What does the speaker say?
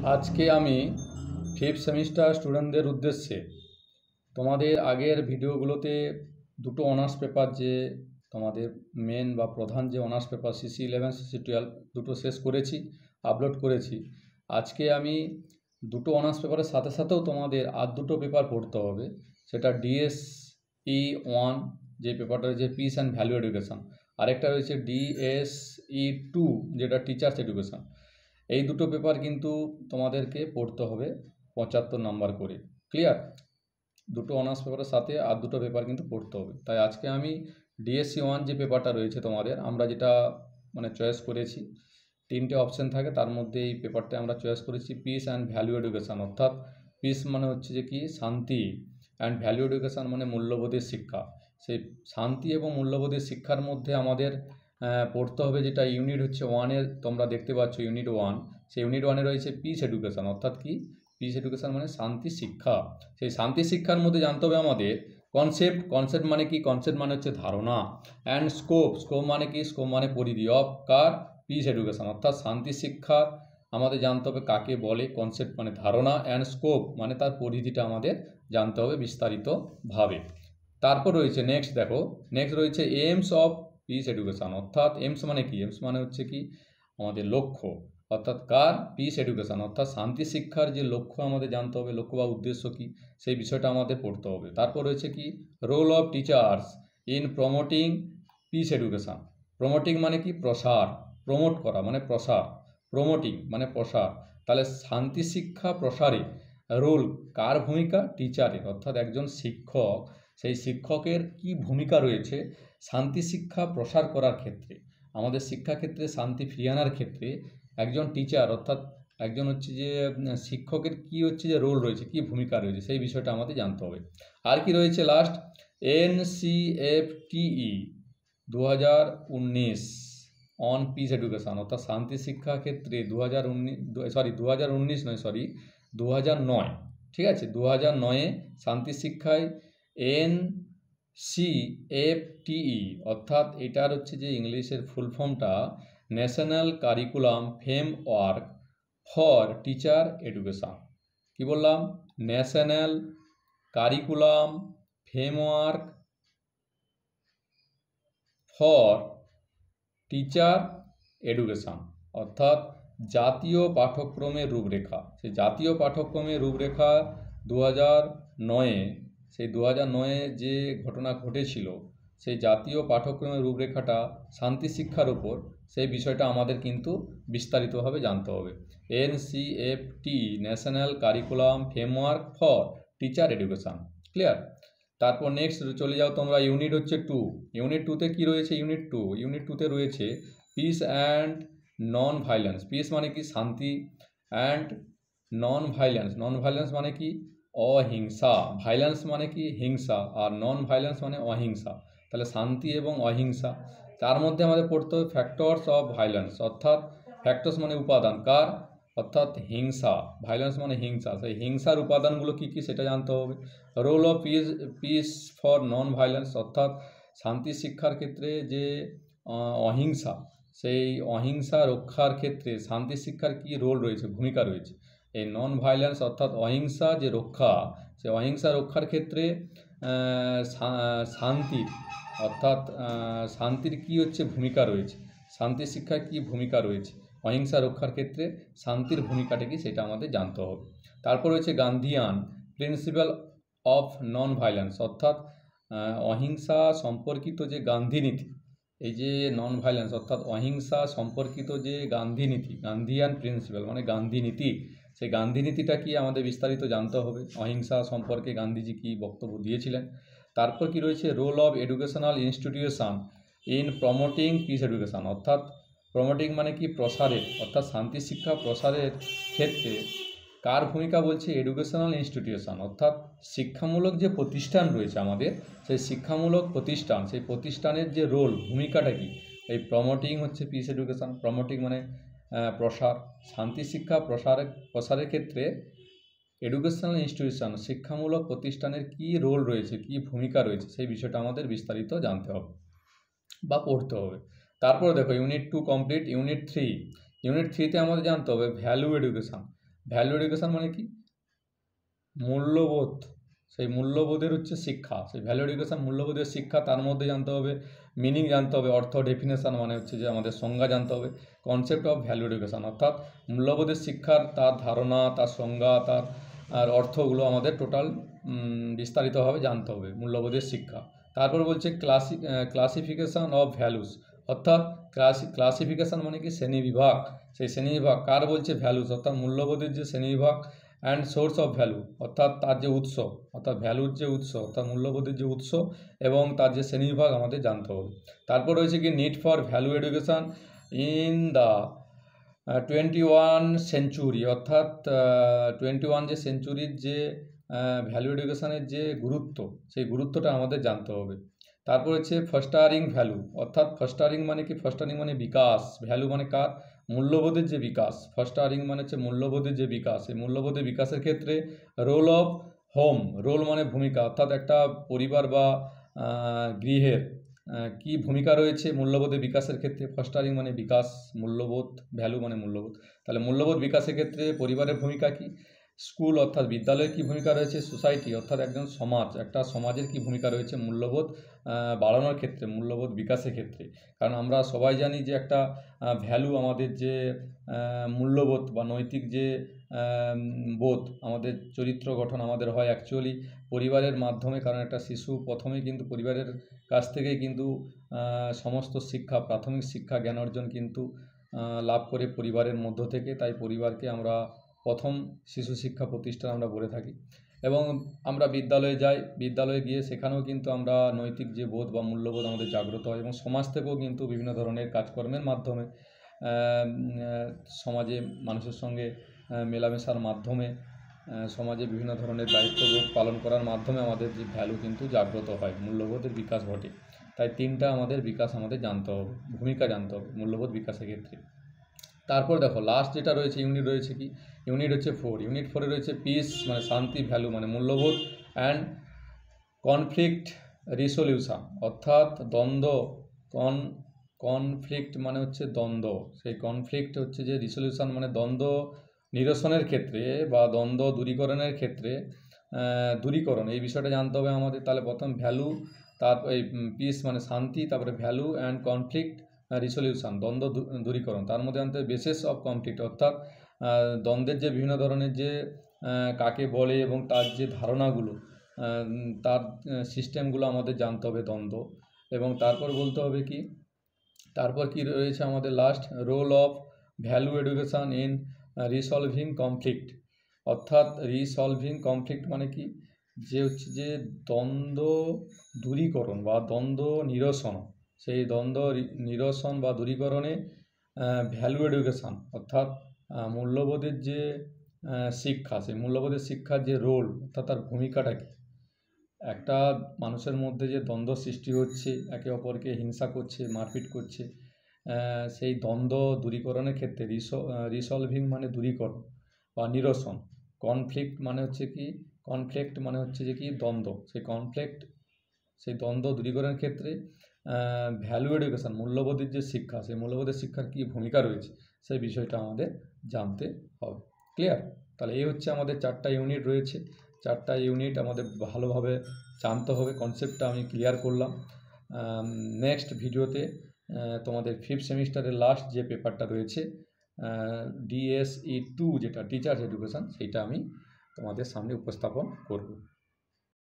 আজকে আমি fifth semester স্টুডেন্টদের উদ্দেশ্যে তোমাদের আগের ভিডিওগুলোতে দুটো অনার্স পেপার যে তোমাদের মেন বা প্রধান যে অনার্স পেপার CC11 CC12 দুটো শেষ করেছি, আপলোড করেছি। আজকে আমি দুটো অনার্স পেপারের সাথে সাথেও তোমাদের আর দুটো পেপার পড়তে হবে, সেটা DSE1 যে পেপারটা রয়েছে পিস অ্যান্ড ভ্যালু এডুকেশন, আরেকটা রয়েছে DSE2 যেটা টিচার্স এডুকেশন। এই দুটো পেপার কিন্তু তোমাদেরকে পড়তে হবে 75 নাম্বার করে। ক্লিয়ার? দুটো অনার্স পেপারের সাথে আর দুটো পেপার কিন্তু পড়তে হবে। তাই আজকে আমি DSE1 যে পেপারটা রয়েছে তোমাদের, আমরা যেটা চয়েস করেছি, তিনটে অপশান থাকে, তার মধ্যে এই পেপারটা আমরা চয়েস করেছি পিস অ্যান্ড ভ্যালু এডুকেশন। অর্থাৎ পিস মানে হচ্ছে যে কি শান্তি, অ্যান্ড ভ্যালু এডুকেশন মানে মূল্যবোধের শিক্ষা। সেই শান্তি এবং মূল্যবোধের শিক্ষার মধ্যে আমাদের পড়তে হবে যেটা ইউনিট হচ্ছে 1-এর, তোমরা দেখতে পাচ্ছ ইউনিট 1। সেই ইউনিট 1-এ রয়েছে পিস এডুকেশন। অর্থাৎ কি পিস এডুকেশন মানে শান্তি শিক্ষা। সেই শান্তি শিক্ষার মধ্যে জানতে হবে আমাদের কনসেপ্ট মানে কি, কনসেপ্ট মানে হচ্ছে ধারণা, অ্যান্ড স্কোপ মানে কি, স্কোপ মানে পরিধি অফ কার পিস এডুকেশন। অর্থাৎ শান্তি শিক্ষা আমাদের জানতে হবে কাকে বলে, কনসেপ্ট মানে ধারণা, অ্যান্ড স্কোপ মানে তার পরিধিটা আমাদের জানতে হবে বিস্তারিতভাবে। তারপর রয়েছে নেক্সট রয়েছে এইমস অফ পিস এডুকেশন। অর্থাৎ এইমস মানে কি, এইমস মানে হচ্ছে কি আমাদের লক্ষ্য, অর্থাৎ কার পিস এডুকেশন, অর্থাৎ শান্তি শিক্ষার যে লক্ষ্য আমাদের জানতে হবে, লক্ষ্য বা উদ্দেশ্য কি, সেই বিষয়টা আমাদের পড়তে হবে। তারপর রয়েছে কি role of teachers in promoting peace education. Promoting মানে কি প্রসার, প্রমোট করা মানে প্রসার, প্রমোটিং মানে প্রসার। তাহলে শান্তি শিক্ষা প্রসারে রোল কার ভূমিকা, টিচারের, অর্থাৎ একজন শিক্ষক, সেই শিক্ষকের কি ভূমিকা রয়েছে শান্তি শিক্ষা প্রসার করার ক্ষেত্রে, আমাদের শিক্ষাক্ষেত্রে শান্তি ফিরিয়ে আনার ক্ষেত্রে একজন টিচার অর্থাৎ একজন হচ্ছে যে শিক্ষকের কি হচ্ছে যে রোল রয়েছে, কি ভূমিকা রয়েছে, সেই বিষয়টা আমাদের জানতে হবে। আর কি রয়েছে last NCFTE 2019 on peace education, অর্থাৎ শান্তি শিক্ষা ক্ষেত্রে 2009, ঠিক আছে, 2009-এ শান্তি শিক্ষায় NCFTE, অর্থাৎ এটার হচ্ছে যে ইংলিশের ফুল ফর্মটা national curriculum framework for teacher education. কি বললাম? National curriculum framework for teacher education, অর্থাৎ জাতীয় পাঠ্যক্রমের রূপরেখা। সেই জাতীয় পাঠ্যক্রমের রূপরেখা 2009-এ, সেই 2009-এ যে ঘটনা ঘটেছিল, সেই জাতীয় পাঠ্যক্রমের রূপরেখাটা শান্তি শিক্ষার উপর, সেই বিষয়টা আমাদের কিন্তু বিস্তারিতভাবে জানতে হবে। NCFT national curriculum framework for teacher education. Clear? তারপর নেক্সট চলে যাও তোমরা ইউনিট হচ্ছে 2। ইউনিট 2-তে কী রয়েছে? ইউনিট 2-তে রয়েছে peace and non violence. Peace মানে কি শান্তি, অ্যান্ড নন ভাইলেন্স মানে কি অহিংসা, ভাইলেন্স মানে কি হিংসা, আর নন ভাইলেন্স মানে অহিংসা। তাহলে শান্তি এবং অহিংসা, তার মধ্যে আমাদের পড়তে হবে ফ্যাক্টরস অফ ভাইলেন্স, অর্থাৎ ফ্যাক্টরস মানে উপাদান কার, অর্থাৎ হিংসা, ভাইলেন্স মানে হিংসা, সেই হিংসার উপাদানগুলো কী কী সেটা জানতে হবে। Role of peace for non violence, অর্থাৎ শান্তি শিক্ষার ক্ষেত্রে যে অহিংসা, সেই অহিংসা রক্ষার ক্ষেত্রে শান্তি শিক্ষার কী রোল রয়েছে, ভূমিকা রয়েছে। এই নন ভাইলেন্স অর্থাৎ অহিংসা যে রক্ষা, সেই অহিংসা রক্ষার ক্ষেত্রে শান্তির অর্থাৎ শান্তির কী হচ্ছে ভূমিকা রয়েছে, শান্তি শিক্ষার কী ভূমিকা রয়েছে, অহিংসা রক্ষার ক্ষেত্রে শান্তির ভূমিকাটা কি সেটা আমাদের জানতে হবে। তারপর রয়েছে Gandhian principle of non violence, অর্থাৎ অহিংসা সম্পর্কিত যে গান্ধীনীতি, এই যে নন ভাইলেন্স অর্থাৎ অহিংসা সম্পর্কিত যে গান্ধীনীতি, গান্ধীয়ান প্রিন্সিপাল মানে গান্ধীনীতি, সেই গান্ধীনীতিটা কি আমাদের বিস্তারিত জানতে হবে, অহিংসা সম্পর্কে গান্ধীজি কী বক্তব্য দিয়েছিলেন। তারপর কি রয়েছে role of educational institution in promoting peace education, অর্থাৎ প্রমোটিং মানে কি প্রসারের, অর্থাৎ শান্তি শিক্ষা প্রসারের ক্ষেত্রে কার ভূমিকা বলছে এডুকেশনাল ইনস্টিটিউশন, অর্থাৎ শিক্ষামূলক যে প্রতিষ্ঠান রয়েছে আমাদের, সেই শিক্ষামূলক প্রতিষ্ঠান, সেই প্রতিষ্ঠানের যে রোল ভূমিকাটা কি, এই প্রমোটিং হচ্ছে পিস এডুকেশন, প্রমোটিং মানে প্রসার, শান্তি শিক্ষা প্রসারের ক্ষেত্রে এডুকেশনাল ইনস্টিটিউশন শিক্ষামূলক প্রতিষ্ঠানের কী রোল রয়েছে, কী ভূমিকা রয়েছে, সেই বিষয়টা আমাদের বিস্তারিত জানতে হবে বা পড়তে হবে। তারপরে দেখো ইউনিট 2 কমপ্লিট। ইউনিট 3-তে আমাদের জানতে হবে ভ্যালু এডুকেশন। ভ্যালু এডুকেশান মানে কি? মূল্যবোধ, সেই মূল্যবোধের হচ্ছে শিক্ষা, সেই ভ্যালু এডুকেশান মূল্যবোধের শিক্ষা। তার মধ্যে জানতে হবে মিনিং, জানতে হবে অর্থ, ডেফিনেশান মানে হচ্ছে যে আমাদের সংজ্ঞা জানতে হবে, কনসেপ্ট অফ ভ্যালু এডুকেশান, অর্থাৎ মূল্যবোধের শিক্ষার তার ধারণা, তার সংজ্ঞা, তার আর অর্থগুলো আমাদের টোটাল বিস্তারিতভাবে জানতে হবে মূল্যবোধের শিক্ষা। তারপর বলছে ক্লাসিফিকেশান অফ ভ্যালুস, অর্থাৎ ক্লাসিফিকেশান মানে কি? শ্রেণীবিভাগ। সেই শ্রেণীবিভাগ কার বলছে? ভ্যালুস, অর্থাৎ মূল্যবোধের যে শ্রেণীবিভাগ। অ্যান্ড সোর্স অফ ভ্যালু, অর্থাৎ তার যে উৎস, অর্থাৎ ভ্যালুর যে উৎস, অর্থাৎ মূল্যবোধের যে উৎস এবং তার যে শ্রেণীবিভাগ আমাদের জানতে হবে। তারপর রয়েছে কি? Need for value education in the 21 century, অর্থাৎ 21 যে সেঞ্চুরির যে ভ্যালু এডুকেশানের যে গুরুত্ব, সেই গুরুত্বটা আমাদের জানতে হবে। তারপর হচ্ছে ফস্টারিং ভ্যালু, অর্থাৎ ফস্টারিং মানে কি? ফস্টারিং মানে বিকাশ, ভ্যালু মানে কার? মূল্যবোধের যে বিকাশ। ফস্টারিং মানে হচ্ছে মূল্যবোধের যে বিকাশ। এই মূল্যবোধের বিকাশের ক্ষেত্রে রোল অফ হোম, রোল মানে ভূমিকা, অর্থাৎ একটা পরিবার বা গৃহের কি ভূমিকা রয়েছে মূল্যবোধের বিকাশের ক্ষেত্রে? ফস্টারিং মানে বিকাশ, মূল্যবোধ, ভ্যালু মানে মূল্যবোধ। তাহলে মূল্যবোধ বিকাশের ক্ষেত্রে পরিবারের ভূমিকা কি? স্কুল অর্থাৎ বিদ্যালয়ের কী ভূমিকা রয়েছে? সোসাইটি অর্থাৎ একজন সমাজ, একটা সমাজের কী ভূমিকা রয়েছে মূল্যবোধ বাড়ানোর ক্ষেত্রে, মূল্যবোধ বিকাশের ক্ষেত্রে? কারণ আমরা সবাই জানি যে একটা ভ্যালু, আমাদের যে মূল্যবোধ বা নৈতিক যে বোধ, আমাদের চরিত্র গঠন আমাদের হয় অ্যাকচুয়ালি পরিবারের মাধ্যমে। কারণ একটা শিশু প্রথমেই কিন্তু পরিবারের কাছ থেকেই কিন্তু সমস্ত শিক্ষা, প্রাথমিক শিক্ষা জ্ঞান অর্জন কিন্তু লাভ করে পরিবারের মধ্য থেকে। তাই পরিবারকে আমরা প্রথম শিশু শিক্ষা প্রতিষ্ঠান আমরা বলে থাকি। এবং আমরা বিদ্যালয়ে যাই, বিদ্যালয়ে গিয়ে সেখানেও কিন্তু আমরা নৈতিক যে বোধ বা মূল্যবোধ আমাদের জাগ্রত হয়। এবং সমাজ থেকেও কিন্তু বিভিন্ন ধরনের কাজকর্মের মাধ্যমে, সমাজে মানুষের সঙ্গে মেলামেশার মাধ্যমে, সমাজে বিভিন্ন ধরনের দায়িত্ববোধ পালন করার মাধ্যমে আমাদের যে ভ্যালু কিন্তু জাগ্রত হয়, মূল্যবোধের বিকাশ ঘটে। তাই তিনটা আমাদের বিকাশ আমাদের জানতে হবে, ভূমিকা জানতে হবে মূল্যবোধ বিকাশের ক্ষেত্রে। তারপর দেখো লাস্ট যেটা রয়েছে ইউনিট রয়েছে কি? ইউনিট হচ্ছে 4। ইউনিট 4-এ রয়েছে পিস মানে শান্তি, ভ্যালু মানে মূল্যবোধ, অ্যান্ড কনফ্লিক্ট রিসলিউশন, অর্থাৎ দ্বন্দ্ব। কনফ্লিক্ট মানে হচ্ছে দ্বন্দ্ব, সেই কনফ্লিক্ট হচ্ছে যে রিসলিউশন মানে দ্বন্দ্ব নিরসনের ক্ষেত্রে বা দ্বন্দ্ব দূরীকরণের ক্ষেত্রে, দূরীকরণ এই বিষয়টা জানতে হবে আমাদের। তাহলে প্রথম ভ্যালু, তারপর এই পিস মানে শান্তি, তারপরে ভ্যালু অ্যান্ড কনফ্লিক্ট রিসলিউশন দন্দ্ব দূরীকরণ। তার মধ্যে আনতে হবে বেসিস অফ কনফ্লিক্ট, অর্থাৎ দ্বন্দ্বের যে বিভিন্ন ধরনের যে কাকে বলে এবং তার যে ধারণাগুলো, তার সিস্টেমগুলো আমাদের জানতে হবে দ্বন্দ্ব। এবং তারপর বলতে হবে কি? তারপর কি রয়েছে আমাদের last? Role of value education in resolving conflict, অর্থাৎ রিসলভিং কনফ্লিক্ট মানে কি? যে হচ্ছে যে দ্বন্দ্ব দূরীকরণ বা দ্বন্দ্ব নিরসন, সেই দ্বন্দ্ব নিরসন বা দূরীকরণে ভ্যালু এডুকেশান অর্থাৎ মূল্যবোধের যে শিক্ষা, সেই মূল্যবোধের শিক্ষার যে রোল অর্থাৎ তার ভূমিকাটা কী? একটা মানুষের মধ্যে যে দ্বন্দ্ব সৃষ্টি হচ্ছে, একে অপরকে হিংসা করছে, মারপিট করছে, সেই দ্বন্দ্ব দূরীকরণের ক্ষেত্রে রিসলভিং মানে দূরীকরণ বা নিরসন, কনফ্লিক্ট মানে হচ্ছে কি? কনফ্লিক্ট মানে হচ্ছে যে কি? দ্বন্দ্ব। সেই দ্বন্দ্ব দূরীকরণের ক্ষেত্রে ভ্যালু এডুকেশান মূল্যবোধের যে শিক্ষা, সেই মূল্যবোধের শিক্ষার কী ভূমিকা রয়েছে সেই বিষয়টা আমাদের জানতে হবে। ক্লিয়ার? তাহলে এই হচ্ছে আমাদের 4টা ইউনিট রয়েছে। 4টা ইউনিট আমাদের ভালোভাবে জানতে হবে। কনসেপ্টটা আমি ক্লিয়ার করলাম। নেক্সট ভিডিওতে তোমাদের 5th সেমিস্টারের লাস্ট যে পেপারটা রয়েছে DSE 2 যেটা টিচার্স এডুকেশান, সেইটা আমি তোমাদের সামনে উপস্থাপন করব।